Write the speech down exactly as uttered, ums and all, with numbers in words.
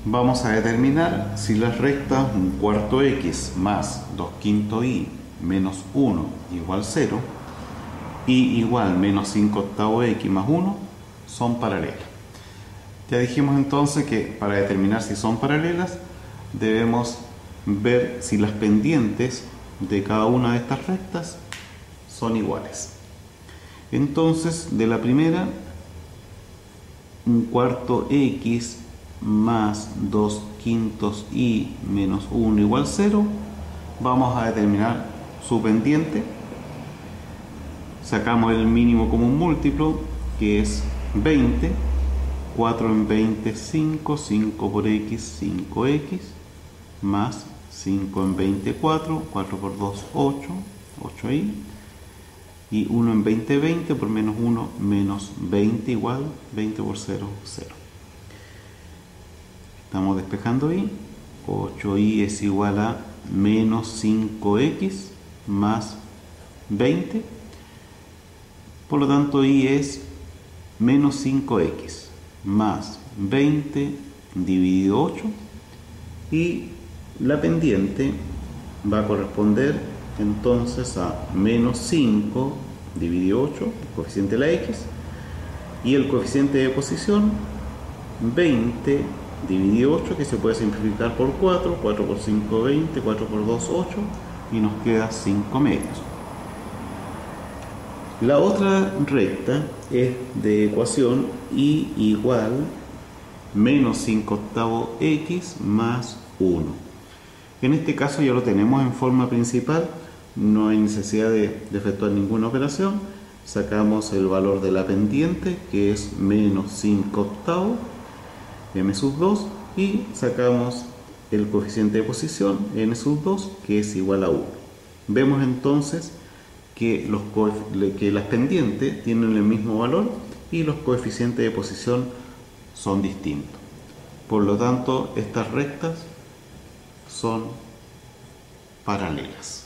Vamos a determinar si las rectas un cuarto x más dos quintos y menos uno igual cero y igual menos cinco octavos x más uno son paralelas. Ya dijimos entonces que para determinar si son paralelas debemos ver si las pendientes de cada una de estas rectas son iguales. Entonces, de la primera, un cuarto x más dos quintos y menos uno igual cero, vamos a determinar su pendiente. Sacamos el mínimo común múltiplo, que es veinte. cuatro en veinte, cinco, cinco por x, cinco x, más cinco en veinte, cuatro, cuatro por dos, ocho, ocho y, y uno en veinte, veinte, por menos uno, menos veinte, igual veinte por cero, cero. Estamos despejando y, ocho y es igual a menos cinco x más veinte, por lo tanto y es menos cinco x más veinte dividido ocho, y la pendiente va a corresponder entonces a menos cinco dividido ocho, el coeficiente de la x, y el coeficiente de posición veinte dividido ocho, que se puede simplificar por cuatro, cuatro por cinco, veinte, cuatro por dos, ocho, y nos queda cinco medios. La otra recta es de ecuación y igual menos cinco octavos x más uno. En este caso ya lo tenemos en forma principal, no hay necesidad de, de efectuar ninguna operación. Sacamos el valor de la pendiente, que es menos cinco octavos, m sub dos, y sacamos el coeficiente de posición, n sub dos, que es igual a uno. Vemos entonces que, los que las pendientes tienen el mismo valor y los coeficientes de posición son distintos. Por lo tanto, estas rectas son paralelas.